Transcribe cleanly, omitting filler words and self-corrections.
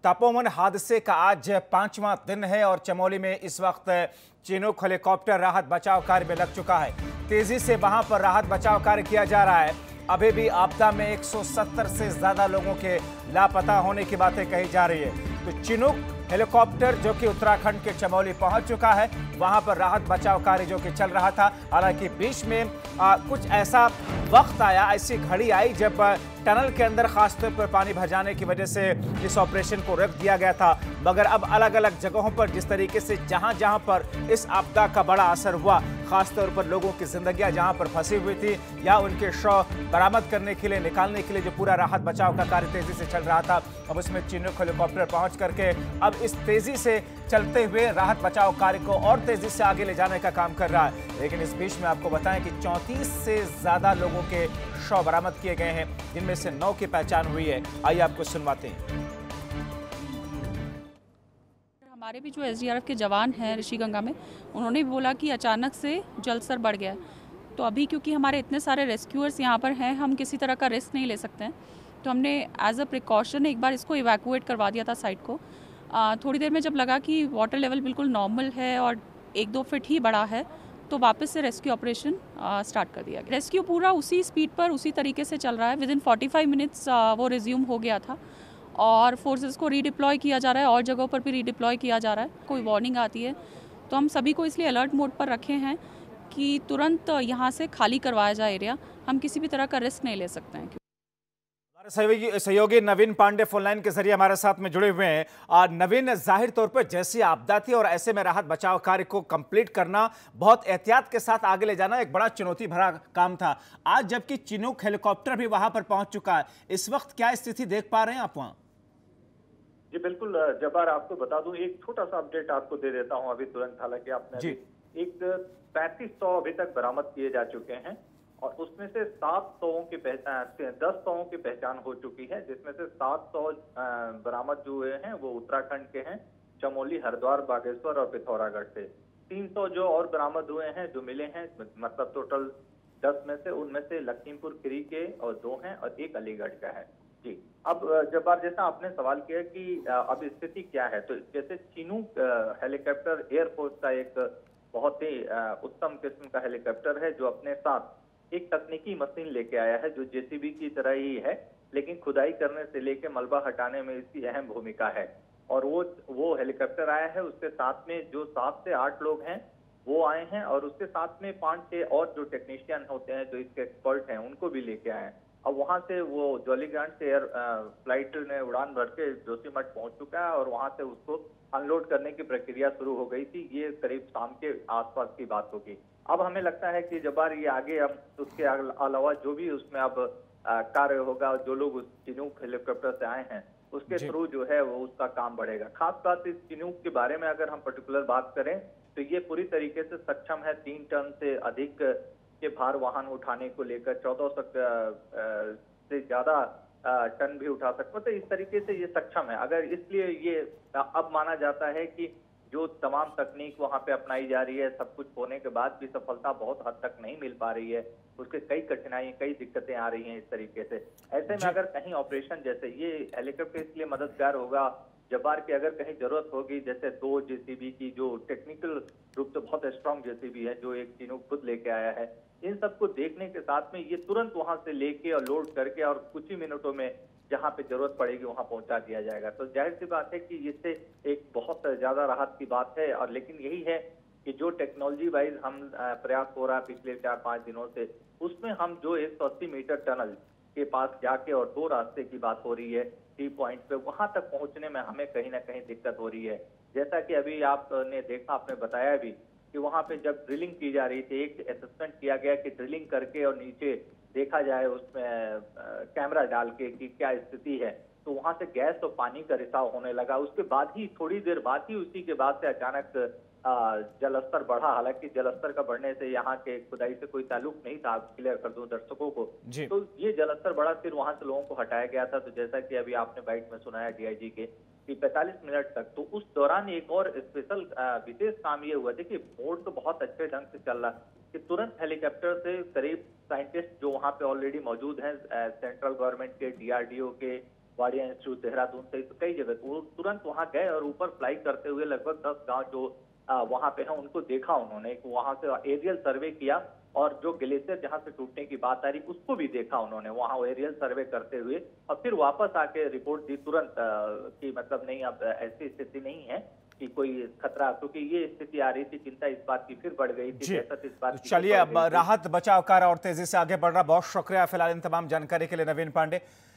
तपोवन हादसे का आज 5वां दिन है और चमोली में इस वक्त चिनूक हेलीकॉप्टर राहत बचाव कार्य में लग चुका है। तेजी से वहां पर राहत बचाव कार्य किया जा रहा है। अभी भी आपदा में 170 से ज्यादा लोगों के लापता होने की बातें कही जा रही है। तो चिनूक हेलीकॉप्टर जो कि उत्तराखंड के चमोली पहुंच चुका है, वहां पर राहत बचाव कार्य जो कि चल रहा था। हालांकि बीच में कुछ ऐसा वक्त आया, ऐसी घड़ी आई जब टनल के अंदर खासतौर पर पानी भर जाने की वजह से इस ऑपरेशन को रोक दिया गया था। मगर अब अलग अलग जगहों पर जिस तरीके से जहां जहां पर इस आपदा का बड़ा असर हुआ, खासतौर पर लोगों की जिंदगियां जहां पर फंसी हुई थी या उनके शव बरामद करने के लिए, निकालने के लिए जो पूरा राहत बचाव का कार्य तेजी से चल रहा था, अब उसमें चिनूक हेलीकॉप्टर पहुंच करके अब इस तेजी से चलते हुए राहत बचाव कार्य को और तेजी से आगे ले जाने का काम कर रहा है। लेकिन इस बीच में आपको बताएं कि 34 से ज्यादा लोगों के शव बरामद किए गए हैं, जिनमें से 9 की पहचान हुई है। आइए आपको सुनवाते हैं। हमारे भी जो एसडीआरएफ के जवान हैं ऋषिगंगा में, उन्होंने भी बोला कि अचानक से जल स्तर बढ़ गया। तो अभी क्योंकि हमारे इतने सारे रेस्क्यूअर्स यहाँ पर हैं, हम किसी तरह का रिस्क नहीं ले सकते हैं, तो हमने एज अ प्रिकॉशन एक बार इसको इवैक्यूएट करवा दिया था साइट को। थोड़ी देर में जब लगा कि वाटर लेवल बिल्कुल नॉर्मल है और 1-2 फीट ही बड़ा है, तो वापस से रेस्क्यू ऑपरेशन स्टार्ट कर दिया गया। रेस्क्यू पूरा उसी स्पीड पर उसी तरीके से चल रहा है। विदिन 45 मिनट्स वो रिज्यूम हो गया था और फोर्सेस को रीडिप्लॉय किया जा रहा है और जगहों पर भी रीडिप्लॉय किया जा रहा है। कोई वार्निंग आती है तो हम सभी को इसलिए अलर्ट मोड पर रखे हैं कि तुरंत यहाँ से खाली करवाया जाए एरिया। हम किसी भी तरह का रिस्क नहीं ले सकते हैं। हमारे सहयोगी नवीन पांडे फोनलाइन के जरिए हमारे साथ में जुड़े हुए हैं। नवीन, जाहिर तौर पर जैसी आपदा थी और ऐसे में राहत बचाव कार्य को कंप्लीट करना, बहुत एहतियात के साथ आगे ले जाना एक बड़ा चुनौती भरा काम था। आज जबकि चिनूक हेलीकॉप्टर भी वहां पर पहुंच चुका है, इस वक्त क्या स्थिति देख पा रहे हैं आप वहां? जी बिल्कुल जब्बार, आपको बता दूं, एक छोटा सा अपडेट आपको दे देता हूं अभी तुरंत। हालांकि आपने एक 3500 अभी तक बरामद किए जा चुके हैं और उसमें से 7 शवों की पहचान, 10 शवों की पहचान हो चुकी है, जिसमें से 700 बरामद जो हुए हैं वो उत्तराखंड के हैं, चमोली, हरिद्वार, बागेश्वर और पिथौरागढ़ से। 300 जो और बरामद हुए हैं, जो मिले हैं, मतलब टोटल 10 में से, उनमें से लखीमपुर खीरी के और 2 हैं और 1 अलीगढ़ का है। जी, अब जब्बार, जैसा आपने सवाल किया कि अब स्थिति क्या है, तो जैसे चिनूक हेलीकॉप्टर एयरफोर्स का एक बहुत ही उत्तम किस्म का हेलीकॉप्टर है, जो अपने साथ एक तकनीकी मशीन लेके आया है जो जेसीबी की तरह ही है, लेकिन खुदाई करने से लेके मलबा हटाने में इसकी अहम भूमिका है। और वो हेलीकॉप्टर आया है, उसके साथ में जो 7 से 8 लोग हैं वो आए हैं और उसके साथ में 5-6 और जो टेक्नीशियन होते हैं, जो इसके एक्सपर्ट हैं, उनको भी लेके आए हैं। अब वहां से वो जॉलीग्रांट से एयर फ्लाइट ने उड़ान भर के जोशीमठ पहुंच चुका है और वहां से उसको अनलोड करने की प्रक्रिया शुरू हो गई थी। ये करीब शाम के आसपास की बात होगी। अब हमें लगता है कि जब्बार ये आगे, अब उसके अलावा जो भी उसमें अब कार्य होगा, जो लोग उस चिनूक हेलीकॉप्टर से आए हैं उसके थ्रू जो है वो उसका काम बढ़ेगा। खास बात इस चिनूक के बारे में अगर हम पर्टिकुलर बात करें तो ये पूरी तरीके से सक्षम है 3 टन से अधिक के भार वाहन उठाने को लेकर, 1400 से ज्यादा टन भी उठा सकता है। तो इस तरीके से ये सक्षम है। अगर इसलिए ये अब माना जाता है कि जो तमाम तकनीक वहां पे अपनाई जा रही है, सब कुछ होने के बाद भी सफलता बहुत हद तक नहीं मिल पा रही है, उसके कई कठिनाई, कई दिक्कतें आ रही हैं इस तरीके से। ऐसे में अगर कहीं ऑपरेशन, जैसे ये हेलीकॉप्टर इसलिए मददगार होगा जब्बार की, अगर कहीं जरूरत होगी, जैसे 2 जेसीबी की, जो टेक्निकल रूप से बहुत स्ट्रांग जेसीबी है, जो एक चिनूक खुद लेके आया है, इन सबको देखने के साथ में ये तुरंत वहां से लेके और लोड करके और कुछ ही मिनटों में जहां पे जरूरत पड़ेगी वहां पहुंचा दिया जाएगा। तो जाहिर सी बात है कि इससे एक बहुत ज्यादा राहत की बात है। और लेकिन यही है कि जो टेक्नोलॉजी वाइज हम प्रयास हो रहा है पिछले 4-5 दिनों से, उसमें हम जो 180 मीटर टनल के पास जाके और 2 रास्ते की बात हो रही है टी पॉइंट पे, वहां तक पहुंचने में हमें कहीं ना कहीं दिक्कत हो रही है। जैसा कि अभी आपने देखा, आपने बताया भी कि वहां पे जब ड्रिलिंग की जा रही थी, एक असेसमेंट किया गया कि ड्रिलिंग करके और नीचे देखा जाए उसमें कैमरा डाल के कि क्या स्थिति है, तो वहां से गैस और पानी का रिसाव होने लगा। उसके बाद ही, थोड़ी देर बाद ही, उसी के बाद से अचानक जलस्तर बढ़ा। हालांकि जलस्तर का बढ़ने से यहाँ के खुदाई से कोई ताल्लुक नहीं था, क्लियर कर दूं दर्शकों को। तो ये जलस्तर बढ़ा, फिर वहां से लोगों को हटाया गया था। तो जैसा कि अभी आपने बाइट में सुनाया डीआईजी के कि 45 मिनट तक, तो उस दौरान एक और स्पेशल विशेष काम ये हुआ। देखिए, बोर्ड तो बहुत अच्छे ढंग से चल रहा कि तुरंत हेलीकॉप्टर से करीब साइंटिस्ट जो वहां पे ऑलरेडी मौजूद हैं, सेंट्रल गवर्नमेंट के, डीआरडीओ के वाडिया इंस्टीट्यूट देहरादून सहित कई जगह, वो तुरंत वहां गए और ऊपर फ्लाई करते हुए लगभग 10 गांव जो वहां पे है उनको देखा उन्होंने, वहां से एरियल सर्वे किया और जो ग्लेशियर जहां से टूटने की बात आ रही उसको भी देखा उन्होंने वहां एरियल सर्वे करते हुए, और फिर वापस आके रिपोर्ट दी तुरंत कि मतलब नहीं, अब ऐसी स्थिति नहीं है कि कोई खतरा, क्योंकि ये स्थिति आ रही थी, चिंता इस बात की फिर बढ़ गई थी, दहशत इस बात की। चलिए, अब राहत बचाव कार्य और तेजी से आगे बढ़ रहा। बहुत शुक्रिया फिलहाल इन तमाम जानकारी के लिए नवीन पांडे।